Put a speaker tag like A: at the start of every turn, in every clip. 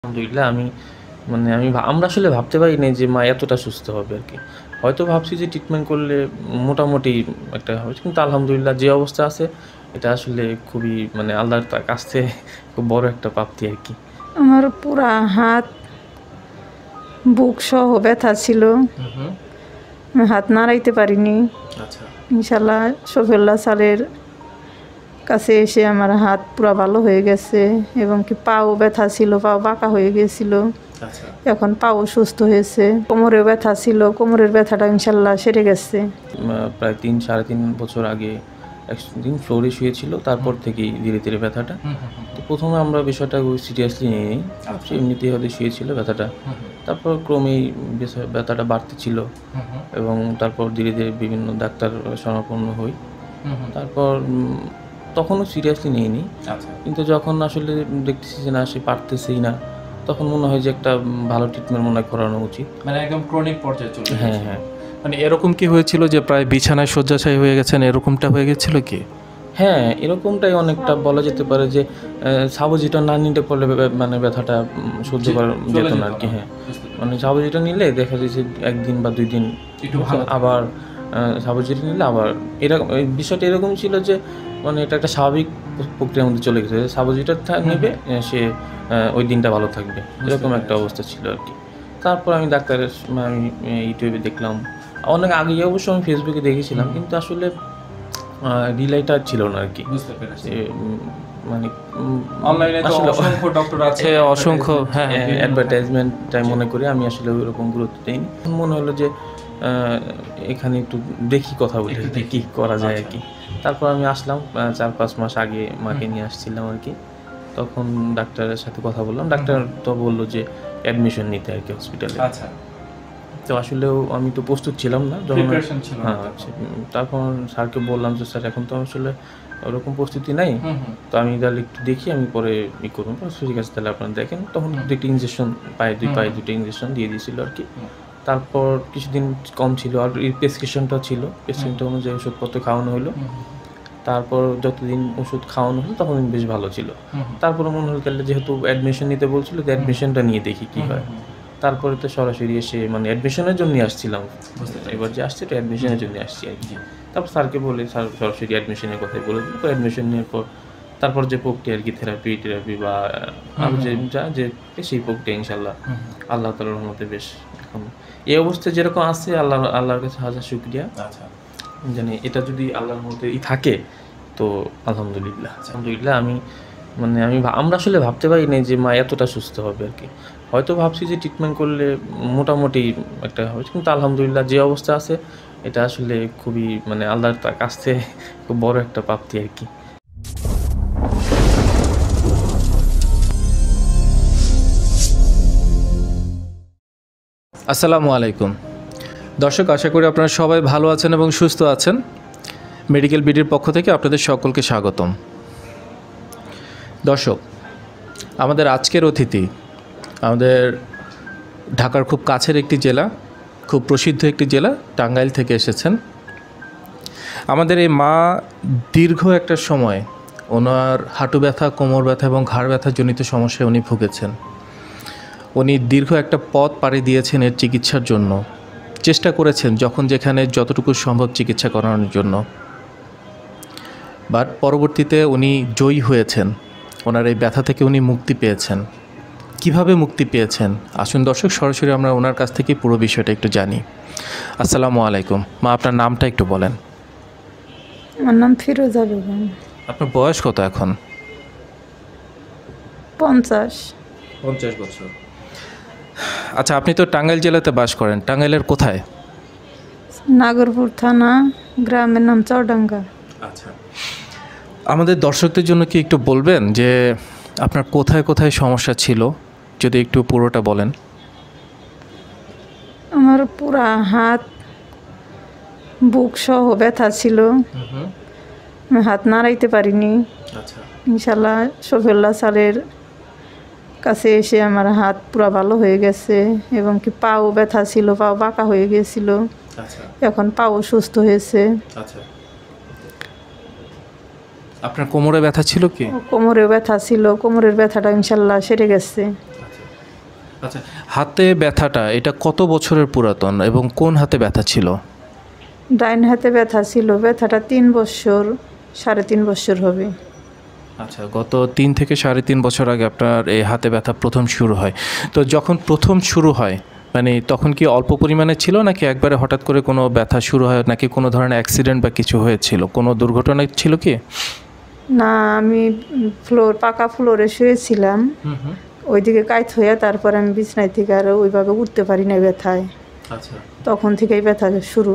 A: আলহামদুলিল্লাহ আমরা আসলে ভাবতে পারিনি যে মা এতটা সুস্থ হবে আরকি। হয়তো ভাবছি যে ট্রিটমেন্ট করলে মোটামুটি একটা হবে। কিন্তু আলহামদুলিল্লাহ যে অবস্থা আছে এটা আসলে খুবই আল্লাহর কাছ থেকে খুব বড় একটা প্রাপ্তি আরকি।
B: আমার পুরা হাত বুক সহ ব্যথা ছিল। আমি হাত নাড়াইতে পারিনি।
A: আচ্ছা।
B: ইনশাল্লাহ শফিউল্লাহ স্যারের কাছে এসে আমার হাত পুরা ভালো হয়ে গেছে এবং কি পাও ব্যথা ছিল, পাও বাঁকা হয়ে গিয়েছিল।
A: আচ্ছা।
B: এখন পাও সুস্থ হয়েছে। কোমরেও ব্যথা ছিল, কোমরের ব্যথাটা ইনশাল্লাহ সেরে গেছে।
A: প্রায় ৩-৩.৫ বছর আগে একদিন ফ্লোরে শুয়েছিল, তারপর থেকেই ধীরে, ধীরে ব্যথাটা। তো ১ম এ আমরা বিষয়টা সিরিয়াসলি নিইনি। ভাবছি এমনিতেই হয়তো শুয়েছিল ব্যথাটা। তারপর ক্রমেই ব্যথাটা বাড়তেছিল এবং তারপর ধীরে, ধীরে বিভিন্ন ডাক্তার শরণাপন্ন হই। তারপর তখনও সিরিয়াসলি নিইনি।
C: আচ্ছা।
A: কিন্তু যখন আসলে দেখতেছি যে না সে পারতেছেই না, তখন মনে হয় যে একটা ভালো ট্রিটমেন্ট মনে হয় করানো উচিত।
C: মানে একদম ক্রনিক পর্যায়ে চলে গেছে।
A: হ্যাঁ, হ্যাঁ।
C: মানে এরকম কি হয়েছিল যে প্রায় বিছানায় শয্যাশায়ী হয়ে গেছেন, এরকমটা হয়ে গেছিল কি?
A: হ্যাঁ, এরকমটাই অনেকটা বলা যেতে পারে যে সাবোজিটা না নিলে পরে ব্যথাটা সহ্য করা যেত না আরকি। হ্যাঁ, সাবোজিটা নিলে দেখা যায় যে ১ দিন বা ২ দিন
C: একটু ভালো
A: আবার সাবোজিটা নিলে আবার এরকম এই বিষয়টা এরকম ছিল যে এটা একটা স্বাভাবিক প্রক্রিয়ার মধ্যে চলে গেছে। সাবোজিটা নেবে সে ওই দিনটা ভালো থাকবে। এরকম একটা অবস্থা ছিল আরকি। তারপর আমি আমি ইউটিউবে দেখলাম। অনেক আগেই অবশ্য আমি ফেসবুকে দেখেছিলাম, কিন্তু আসলে রিলাইটা ছিল না আরকি।
C: বুঝতে পেরেছি।
A: অনলাইনে
C: তো অসংখ্য ডক্টর আছে, অসংখ্য
A: অ্যাডভার্টাইজমেন্টটাই মনে করি আমি আসলে ওইরকম গুরুত্ব দেইনি। মনে হলো যে এখানে একটু দেখি কথা বলি যে কি করা যায় আরকি। তারপর আমি আসলাম ৪-৫ মাস আগে মাকে নিয়ে আসছিলাম আরকি। তখন ডাক্তারের সাথে কথা বললাম। ডাক্তার তো বলল যে অ্যাডমিশন নিতে আরকি হসপিটালে।
C: আচ্ছা।
A: তো আসলেও আমি তো প্রস্তুত ছিলাম না।
C: প্রিপারেশন ছিল না।
A: তারপর স্যারকে বললাম যে স্যার এখন তো আসলে ওরকম প্রস্তুতি নাই। তো আমি তাহলে একটু দেখি, আমি পরে করব। ঠিক আছে তাহলে আপনারা দেখেন। তখন ২টি ইনজেকশন পায়ে ২টা ইনজেকশন দিয়ে দিয়েছিল আরকি। তারপর কিছুদিন কম ছিল আর এই প্রেসক্রিপশনটা ছিল। প্রেসক্রিপশনটা অনুযায়ী ওষুধপত্র খাওয়ানো হলো। তারপর যতদিন ওষুধ খাওয়ানো হলো তখন বেশ ভালো ছিল। তারপরে মনে হলো তাহলে যেহেতু অ্যাডমিশন নিতে বলছিল, তো অ্যাডমিশনটা নিয়ে দেখি কি হয়। তারপরে তো সরাসরি এসে অ্যাডমিশনের জন্যই আসছিলাম। এবার যে আসছে তো অ্যাডমিশনের জন্যই আসছি আরকি। তারপর স্যারকে বলে স্যার সরাসরি অ্যাডমিশনের কথাই বলে দিল। তো অ্যাডমিশন নেওয়ার পর তারপর যে প্রক্রিয়া আরকি টেরাপি বা আরও যে সেই প্রক্রিয়া ইনশাআল্লাহ আল্লাহ তাআলার রহমতে বেশ এখন এই অবস্থায় যেরকম আছে আল্লাহর কাছে হাজার শুকরিয়া।
C: আচ্ছা।
A: জানি এটা যদি আল্লাহর মধ্যেই থাকে তো আলহামদুলিল্লাহ। আমরা আসলে ভাবতে পারিনি যে মা এতটা সুস্থ হবে আরকি। হয়তো ভাবছি যে ট্রিটমেন্ট করলে মোটামুটি একটা হবে। কিন্তু আলহামদুলিল্লাহ যে অবস্থা আছে এটা আসলে খুবই আল্লাহর কাছ থেকে খুব বড় একটা প্রাপ্তি আরকি।
C: আসসালামু আলাইকুম দর্শক, আশা করি আপনারা সবাই ভালো আছেন এবং সুস্থ আছেন। মেডিকেল বিডির পক্ষ থেকে আপনাদের সকলকে স্বাগতম। দর্শক, আমাদের আজকের অতিথি আমাদের ঢাকার খুব কাছের একটি জেলা, খুব প্রসিদ্ধ একটি জেলা টাঙ্গাইল থেকে এসেছেন। আমাদের এই মা দীর্ঘ একটা সময় ওনার হাঁটু ব্যথা, কোমর ব্যথা এবং ঘাড় ব্যথা জনিত সমস্যায় উনি ভুগেছেন। উনি দীর্ঘ একটা পথ পাড়ি দিয়েছেন এর চিকিৎসার জন্য, চেষ্টা করেছেন যখন যেখানে যতটুকু সম্ভব চিকিৎসা করানোর জন্য। বাট পরবর্তীতে উনি জয়ী হয়েছেন, ওনার এই ব্যথা থেকে উনি মুক্তি পেয়েছেন। কিভাবে মুক্তি পেয়েছেন আসুন দর্শক সরাসরি আমরা ওনার কাছ থেকে পুরো বিষয়টা একটু জানি। আসসালামু আলাইকুম মা, আপনার নামটা একটু বলেন।
B: আমার নাম ফিরোজা বেগম।
C: আপনার বয়স কত এখন?
B: 50
C: বছর। আচ্ছা, আপনি তো টাঙ্গাইল জেলাতে বাস করেন। টাঙ্গাইলের কোথায়?
B: নাগরপুর থানা, গ্রামের নাম চৌডাঙ্গা।
C: আচ্ছা, আমাদের দর্শকদের জন্য কি একটু বলবেন যে আপনার কোথায় কোথায় সমস্যা ছিল, যদি একটু পুরোটা বলেন।
B: আমার পুরা হাত বুক সহ ব্যথা ছিল। আমি হাত নাড়াইতে পারিনি।
C: আচ্ছা।
B: ইনশাল্লাহ শফিউল্লাহ স্যারের কাছে এসে আমার হাত পুরা ভালো হয়ে গেছে এবং কি পাও ব্যথা ছিল, পাও বাঁকা হয়ে গিয়েছিল।
C: আচ্ছা।
B: এখন পাও সুস্থ হয়েছে।
C: আচ্ছা, আপনার কোমরে ব্যথা ছিল কি?
B: কোমরেও ব্যথা ছিল, কোমরের ব্যথাটা ইনশাল্লাহ সেরে গেছে।
C: আচ্ছা, হাতে ব্যথাটা এটা কত বছরের পুরাতন এবং কোন হাতে ব্যথা ছিল?
B: ডাইন হাতে ব্যথা ছিল, ব্যথাটা 3 বছর 3.5 বছর হবে।
C: আচ্ছা, গত 3 থেকে 3.5 বছর আগে আপনার এই হাতে ব্যথা প্রথম শুরু হয়। তো যখন প্রথম শুরু হয় মানে তখন কি অল্প পরিমাণে ছিল নাকি একবারে হঠাৎ করে কোনো ব্যথা শুরু হয়, নাকি কোনো ধরনের অ্যাক্সিডেন্ট বা কিছু হয়েছিল, কোনো দুর্ঘটনা ছিল কি?
B: না, আমি পাকা ফ্লোরে শুয়েছিলাম, ওইদিকে কাইত হইয়া তারপর আমি বিছনায় থেকে আর ওইভাবে উঠতে পারি না ব্যথায়।
C: আচ্ছা
B: তখন থেকেই ব্যথা শুরু,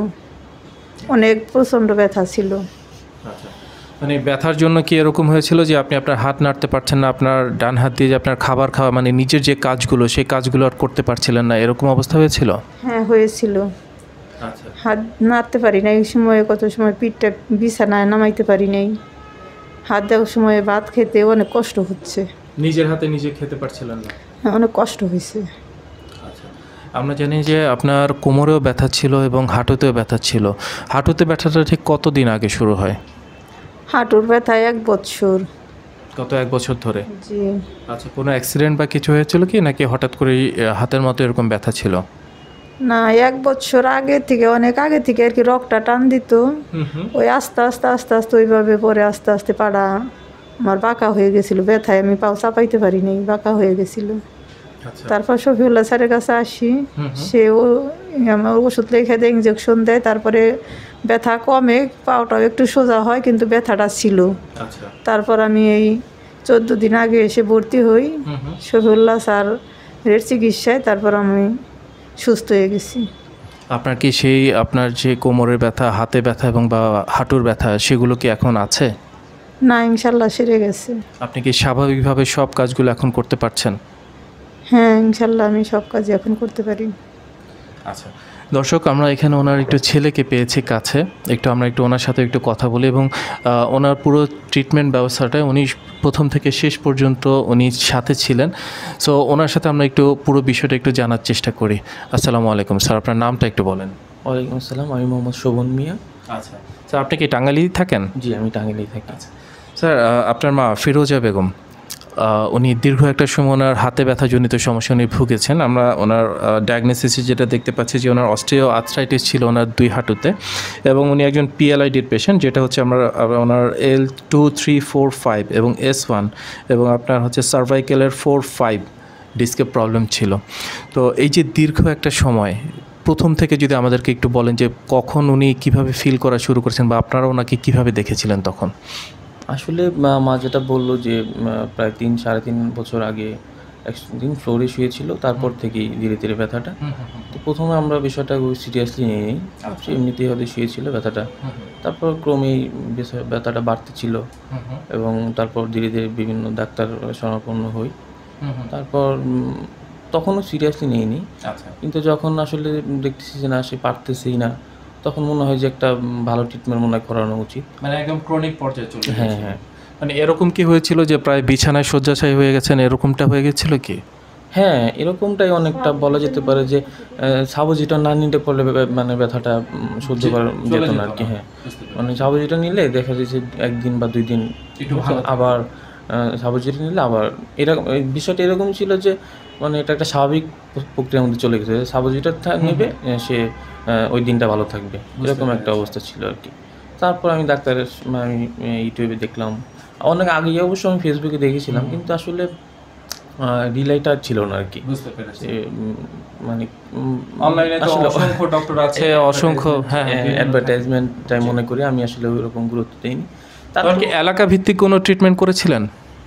B: অনেক প্রচণ্ড ব্যথা ছিল।
C: আচ্ছা, মানে ব্যথার জন্য কি এরকম হয়েছিল যে আপনি আপনার হাত নাড়তে পারছেন না, আপনার ডান হাত দিয়ে যে আপনার খাবার খাওয়া মানে নিজের যে কাজগুলো সেই কাজগুলো আর করতে পারছিলেন না, এরকম অবস্থা হয়েছিল?
B: হ্যাঁ, হয়েছিল।
C: আচ্ছা,
B: হাত নাড়তে পারি নাই, এই সময় কত সময় পিঠটা বিছানায় নামাইতে পারি নাই, হাত দেওয়ার সময় ভাত খেতে অনেক কষ্ট হচ্ছে।
C: নিজের হাতে নিজে খেতে পারছিলেন না?
B: হ্যাঁ, অনেক কষ্ট হয়েছে।
C: আচ্ছা, আমরা জানি যে আপনার কোমরেও ব্যথা ছিল এবং হাঁটুতেও ব্যথা ছিল। হাঁটুতে ব্যথাটা ঠিক কতদিন আগে শুরু হয়?
B: হাঁটুর ব্যথা 1 বছর।
C: গত 1 বছর ধরে?
B: জি।
C: আচ্ছা, কোনো অ্যাক্সিডেন্ট বা কিছু হয়েছিল কি নাকি হঠাৎ করেই হাতের মতো এরকম ব্যথা ছিল?
B: না, 1 বছর আগে থেকে, অনেক আগে থেকে আর কি রক্তটা টান দিত, ওই আস্তে আস্তে আস্তে আস্তে ওইভাবে পরে আস্তে আস্তে পাড়া আমার বাঁকা হয়ে গেছিল, ব্যথায় আমি পাও চাপাইতে পারি নাই, বাঁকা হয়ে গেছিল।
C: আচ্ছা,
B: তারপর শফিউল্লাহ স্যারের কাছে আসি, সেও আমার ওষুধ লিখে দেয়, ইঞ্জেকশন দেয়, তারপরে ব্যথা কমে, পাওটাও একটু সোজা হয়, কিন্তু ব্যথাটা ছিল।
C: আচ্ছা,
B: তারপর আমি এই 14 দিন আগে এসে ভর্তি হই শফিউল্লাহ স্যারের চিকিৎসায়, তারপর আমি সুস্থ হয়ে গেছি।
C: আপনার কি সেই আপনার যে কোমরের ব্যথা, হাতে ব্যথা এবং বা হাঁটুর ব্যথা সেগুলো কি এখন আছে?
B: না, ইনশাল্লাহ সেরে গেছে।
C: আপনি কি স্বাভাবিকভাবে সব কাজগুলো এখন করতে পারছেন?
B: হ্যাঁ, ইনশাল্লাহ আমি সব কাজ এখন করতে পারি।
C: আচ্ছা, দর্শক, আমরা এখানে ওনার একটু ছেলেকে পেয়েছি কাছে, আমরা একটু ওনার সাথে একটু কথা বলি এবং ওনার পুরো ট্রিটমেন্ট ব্যবস্থাটায় উনি প্রথম থেকে শেষ পর্যন্ত উনি সাথে ছিলেন। সো ওনার সাথে আমরা একটু পুরো বিষয়টা একটু জানার চেষ্টা করি। আসসালামু আলাইকুম স্যার, আপনার নামটা একটু বলেন।
A: ওয়ালাইকুম আসসালাম, আমি মোহাম্মদ শোভন মিয়া।
C: আচ্ছা স্যার, আপনি কি টাঙ্গাইলেই থাকেন?
A: জি, আমি টাঙ্গাইলেই থাকি।
C: স্যার, আপনার মা ফিরোজা বেগম উনি দীর্ঘ একটা সময় ওনার হাতে ব্যথাজনিত সমস্যা উনি ভুগেছেন। আমরা ওনার ডায়াগনোসিসে যেটা দেখতে পাচ্ছি যে ওনার অস্টিও আর্থ্রাইটিস ছিল ওনার 2 হাঁটুতে, এবং উনি একজন PLIDর পেশেন্ট, যেটা হচ্ছে আমরা ওনার L2, 3, 4, 5 এবং S1, এবং আপনার হচ্ছে সার্ভাইকেলের 4, 5 ডিস্কের প্রবলেম ছিল। তো এই যে দীর্ঘ একটা সময়, প্রথম থেকে যদি আমাদেরকে একটু বলেন যে কখন উনি কিভাবে ফিল করা শুরু করেছেন বা আপনারা ওনাকে কীভাবে দেখেছিলেন তখন?
A: আসলে মা যেটা বললো যে প্রায় 3-3.5 বছর আগে একদিন ফ্লোরে শুয়েছিল, তারপর থেকেই ধীরে ধীরে ব্যথাটা। তো প্রথমে আমরা বিষয়টা সিরিয়াসলি নিই, এমনিতেই হয়তো শুয়েছিল ব্যথাটা, তারপর ক্রমেই ব্যথাটা বাড়তে ছিল এবং তারপর ধীরে ধীরে বিভিন্ন ডাক্তার শরণাপন্ন হই। তারপর তখনও সিরিয়াসলি নিইনি, কিন্তু যখন আসলে দেখতেছি যে না, সে পারতেছেই না, তখন মনে হয় যে একটা ভালো ট্রিটমেন্ট মনে হয় করানো উচিত।
C: মানে একদম ক্রনিক পর্যায়ে চলে গেছে?
A: হ্যাঁ হ্যাঁ।
C: মানে এরকম কি হয়েছিল যে প্রায় বিছানায় শয্যাশায়ী হয়ে গেছেন, এরকমটা হয়ে গেছিল কি?
A: হ্যাঁ, এরকমটাই অনেকটা বলা যেতে পারে যে সাবোজিটা না নিতে পারলে মানে ব্যথাটা সহ্য করা যেত না আর কি। হ্যাঁ, মানে সাবোজিটা নিলে দেখা যায় যে 1 দিন বা 2 দিন আবার সাবোজিটা নিলে আবার এরকম, বিষয়টা এরকম ছিল যে মানে এটা একটা স্বাভাবিক প্রক্রিয়ার মধ্যে চলে গেছে। সাবোজিটা নেবে, সে ওই দিনটা ভালো থাকবে, এরকম একটা অবস্থা ছিল আর কি। তারপর আমি ডাক্তারের আমি ইউটিউবে দেখলাম, অনেক আগে অবশ্য আমি ফেসবুকে দেখেছিলাম, কিন্তু আসলে রিলাইটা ছিল না আর কি।
C: বুঝতে পেরেছি।
A: মানে
C: অনলাইনে তো অসংখ্য ডক্টর আছে, অসংখ্য
A: অ্যাডভার্টাইজমেন্টটাই মনে করি, আমি আসলে ওইরকম গুরুত্ব দিইনি।
C: তারপর কি এলাকা ভিত্তিক কোনো ট্রিটমেন্ট করেছিলেন?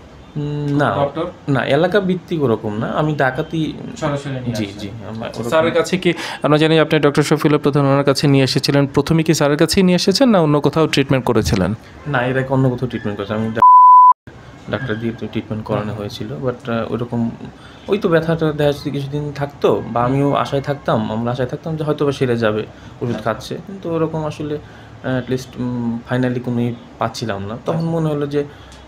A: না না, এলাকা ভিত্তিক ওরকম না, আমি ঢাকাতেই
C: সরাসরি।
A: জি জি।
C: স্যারের কাছে কি আমরা জানি আপনি ডক্টর শফিউল্লাহ প্রধান ওনার কাছে নিয়ে এসেছিলেন, প্রথমে কি স্যারের কাছেই নিয়ে এসেছেন না অন্য কোথাও ট্রিটমেন্ট করেছিলেন?
A: না, এর আগে অন্য কোথাও ট্রিটমেন্ট করেছি, আমি ডাক্তার দিয়ে ট্রিটমেন্ট করানো হয়েছিল, বাট ওইরকম ওই তো ব্যথাটা দেখা যাচ্ছে কিছুদিন থাকতো, বা আমিও আশায় থাকতাম, আমরা আশায় থাকতাম যে হয়তো বা সেরে যাবে, ওষুধ খাচ্ছে, কিন্তু ওরকম আসলে অ্যাটলিস্ট ফাইনালি কোনো পাচ্ছিলাম না। তখন মনে হলো যে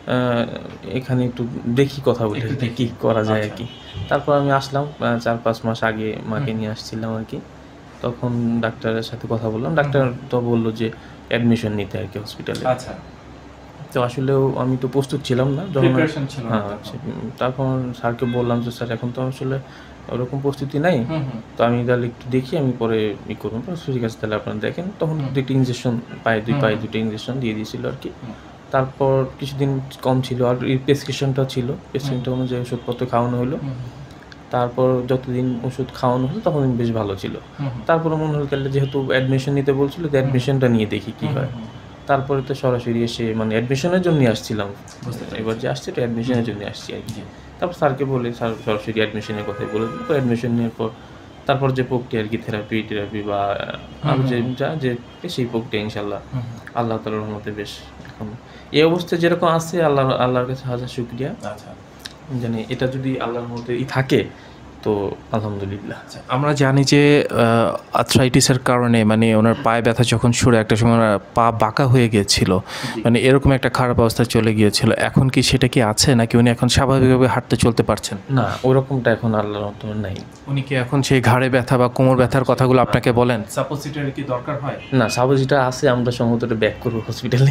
A: এখানে একটু দেখি, কথা বলে কী করা যায় আর কি। তারপর আমি আসলাম 4-5 মাস আগে, মাকে নিয়ে আসছিলাম আর কি। তখন ডাক্তারের সাথে কথা বললাম, ডাক্তার তো বললো যে অ্যাডমিশন নিতে আর কি হসপিটালে।
C: আচ্ছা।
A: তো আসলেও আমি তো প্রস্তুত ছিলাম না যখন
C: Preparation ছিল না
A: হ্যাঁ তখন স্যারকে বললাম যে স্যার এখন তো আসলে ওরকম প্রস্তুতি নাই, তো আমি তাহলে একটু দেখি আমি পরে করবো। ঠিক আছে তাহলে আপনারা দেখেন। তখন দুটো ইঞ্জেকশন পায়ে দুটো ইঞ্জেকশন দিয়ে দিয়েছিল আর কি। তারপর কিছুদিন কম ছিল আর এই প্রেসক্রিপশনটা ছিল, প্রেসক্রিপশনটা অনুযায়ী ওষুধপত্র খাওয়ানো হলো। তারপর যতদিন ওষুধ খাওয়ানো হলো তখন বেশ ভালো ছিল। তারপরে মনে হলো তাহলে যেহেতু অ্যাডমিশন নিতে বলছিল, তো অ্যাডমিশনটা নিয়ে দেখি কী হয়। তারপরে তো সরাসরি এসে মানে অ্যাডমিশনের জন্যই আসছিলাম, এবার যে আসছে তো অ্যাডমিশনের জন্য আসছি আর কি। তারপর স্যারকে বলে স্যার সরাসরি অ্যাডমিশনের কথাই বলে দিল। অ্যাডমিশন নেওয়ার পর তারপর যে প্রক্রিয়া আর কি থেরাপি বা আরও যে সেই প্রক্রিয়া ইনশাল্লাহ আল্লাহ তাআলার রহমতে বেশ এখন এই অবস্থায় যেরকম আছে আল্লাহর কাছে হাজার শুকরিয়া। জানি এটা যদি আল্লাহর মধ্যেই থাকে তো আলহামদুলিল্লাহ।
C: আমরা জানি যে আর্থ্রাইটিসের কারণে মানে ওনার পায়ে ব্যথা যখন শুরু একটা সময় ওনার পা বাঁকা হয়ে গিয়েছিল, মানে এরকম একটা খারাপ অবস্থায় চলে গিয়েছিল। এখন কি সেটা কি আছে নাকি উনি এখন স্বাভাবিকভাবে হাঁটতে চলতে পারছেন?
A: না, ওরকমটা এখন আল্লাহর মধ্যে নাই।
C: উনি কি এখন সেই ঘাড়ে ব্যথা বা কোমর ব্যথার কথাগুলো আপনাকে বলেন? সাপোজিটরি কি দরকার হয়?
A: না, সাপোজিটর আছে, আমরা সম্ভবত ব্যাক করবো হসপিটালে।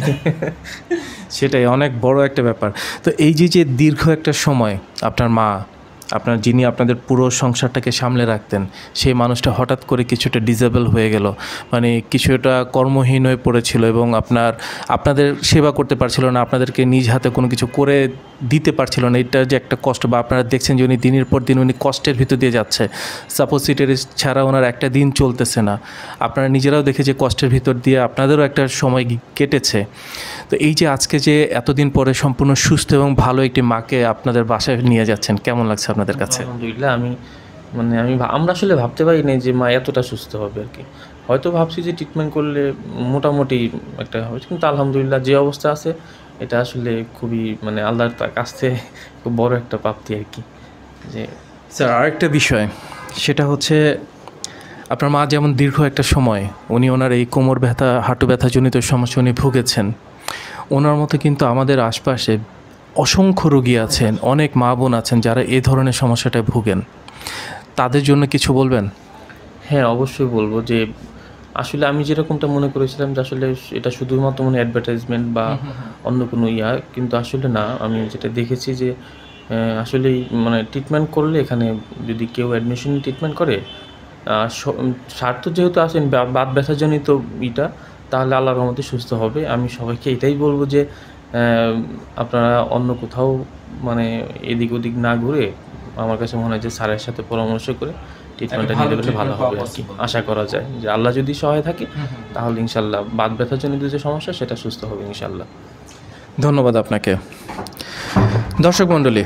C: সেটাই অনেক বড় একটা ব্যাপার। তো এই যে দীর্ঘ একটা সময় আপনার মা, আপনার যিনি আপনাদের পুরো সংসারটাকে সামলে রাখতেন, সেই মানুষটা হঠাৎ করে কিছুটা ডিসেবল হয়ে গেল, মানে কিছুটা কর্মহীন হয়ে পড়েছিল এবং আপনাদের সেবা করতে পারছিল না, আপনাদেরকে নিজ হাতে কোনো কিছু করে দিতে পারছিল না। এটা যে একটা কষ্ট, বা আপনারা দেখছেন যে উনি দিনের পর দিন উনি কষ্টের ভিতর দিয়ে যাচ্ছে, সাপোজিটরি ছাড়া ওনার একটা দিন চলতেছে না। আপনারা নিজেরাও দেখে যে কষ্টের ভিতর দিয়ে আপনাদেরও একটা সময় কেটেছে। তো এই যে আজকে যে এতদিন পরে সম্পূর্ণ সুস্থ এবং ভালো একটি মাকে আপনাদের বাসায় নিয়ে যাচ্ছেন, কেমন লাগছে আপনাদের কাছে?
A: আলহামদুলিল্লাহ। আমরা আসলে ভাবতে পারি না যে মা এতটা সুস্থ হবে আর কি। হয়তো ভাবছি যে ট্রিটমেন্ট করলে মোটামুটি একটা হবে, কিন্তু আলহামদুলিল্লাহ যে অবস্থা আছে এটা আসলে খুবই মানে আল্লাহর কাছ থেকে খুব বড় একটা প্রাপ্তি আর কি। যে
C: স্যার আরেকটা বিষয়, সেটা হচ্ছে আপনার মা যেমন দীর্ঘ একটা সময় উনি ওনার এই কোমর ব্যথা, হাঁটু ব্যথাজনিত সমস্যা উনি ভুগেছেন, ওনার মতো কিন্তু আমাদের আশপাশে অসংখ্য রোগী আছেন, অনেক মা বোন আছেন যারা এই ধরনের সমস্যাটায় ভুগেন। তাদের জন্য কিছু বলবেন?
A: হ্যাঁ, অবশ্যই বলবো যে আসলে আমি যেরকমটা মনে করেছিলাম যে আসলে এটা শুধুমাত্র মানে অ্যাডভার্টাইজমেন্ট বা অন্য কোনো কিন্তু আসলে না। আমি যেটা দেখেছি যে আসলেই মানে ট্রিটমেন্ট করলে এখানে যদি কেউ অ্যাডমিশন ট্রিটমেন্ট করে স্বার্থ যেহেতু আছেন বাত ব্যথাজনিত তাহলে আল্লাহর রহমতে সুস্থ হবে। আমি সবাইকে এটাই বলবো যে আপনারা অন্য কোথাও মানে এদিক ওদিক না ঘুরে আমার কাছে মনে হয় যে স্যারের সাথে পরামর্শ করে ট্রিটমেন্টটা নিতে পারলে ভালো হবে আর কি। আশা করা যায় যে আল্লাহ যদি সহায় থাকে তাহলে ইনশাল্লাহ বাত ব্যথাজনিত যে সমস্যা সেটা সুস্থ হবে ইনশাল্লাহ।
C: ধন্যবাদ আপনাকে। দর্শক মণ্ডলী,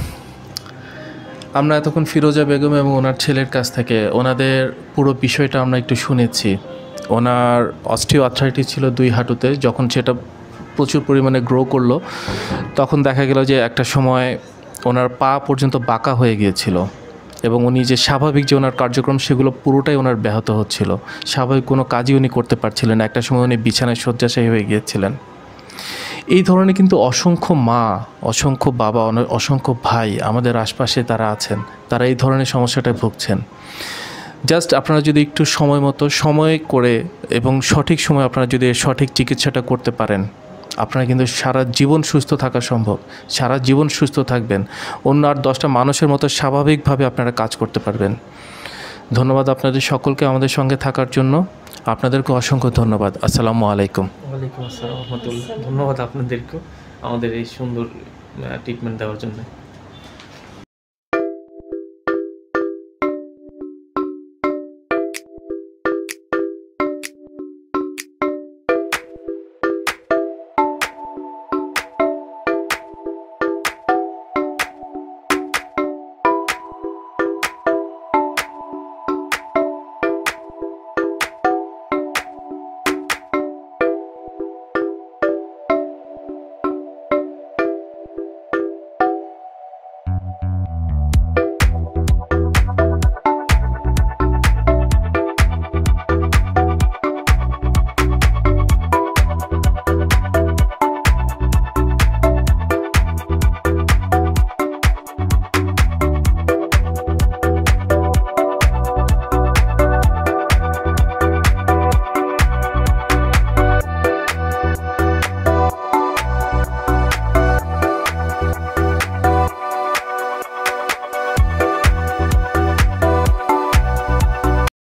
C: আমরা এতক্ষণ ফিরোজা বেগম এবং ওনার ছেলের কাছ থেকে ওনাদের পুরো বিষয়টা আমরা একটু শুনেছি। ওনার অস্টিও আর্থ্রাইটিস ছিল 2 হাঁটুতে, যখন সেটা প্রচুর পরিমাণে গ্রো করলো তখন দেখা গেল যে একটা সময় ওনার পা পর্যন্ত বাঁকা হয়ে গিয়েছিল এবং উনি যে স্বাভাবিক যে ওনার কার্যক্রম সেগুলো পুরোটাই ওনার ব্যাহত হচ্ছিল। স্বাভাবিক কোনো কাজই উনি করতে পারছিলেন না। একটা সময় উনি বিছানায় শয্যাশায়ী হয়ে গিয়েছিলেন। এই ধরনের কিন্তু অসংখ্য মা, অসংখ্য বাবা, অসংখ্য ভাই আমাদের আশপাশে তারা আছেন, তারা এই ধরনের সমস্যাটায় ভুগছেন। জাস্ট আপনারা যদি একটু সময় করে এবং সঠিক সময় আপনারা যদি সঠিক চিকিৎসাটা করতে পারেন, আপনারা কিন্তু সারা জীবন সুস্থ থাকা সম্ভব। সারা জীবন সুস্থ থাকবেন, অন্য আর 10টা মানুষের মতো স্বাভাবিকভাবে আপনারা কাজ করতে পারবেন। ধন্যবাদ আপনাদের সকলকে আমাদের সঙ্গে থাকার জন্য। আপনাদেরকে অসংখ্য ধন্যবাদ। আসসালামু আলাইকুম।
A: ওয়ালাইকুম আসসালাম রহমতুল্লাহ। ধন্যবাদ আপনাদেরকেও আমাদের এই সুন্দর ট্রিটমেন্ট দেওয়ার জন্য।